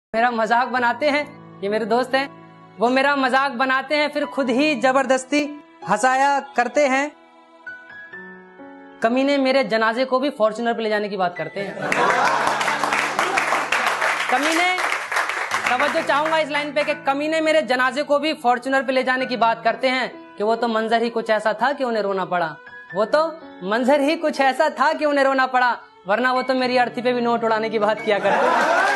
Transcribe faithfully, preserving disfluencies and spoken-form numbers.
मेरा मजाक बनाते हैं, ये मेरे दोस्त हैं, वो मेरा मजाक बनाते हैं फिर खुद ही जबरदस्ती हंसाया करते हैं। कमीने मेरे जनाजे को भी फॉर्च्यूनर पे ले जाने की बात करते हैं। कमीने, तवज्जो चाहूंगा इस लाइन पे कि कमीने मेरे जनाजे को भी फॉर्च्यूनर पे ले जाने की बात करते हैं कि वो तो मंजर ही कुछ ऐसा था कि उन्हें रोना पड़ा। वो तो मंजर ही कुछ ऐसा था कि उन्हें रोना पड़ा, वरना वो तो मेरी अर्थी पे भी नोट उड़ाने की बात किया करते हैं।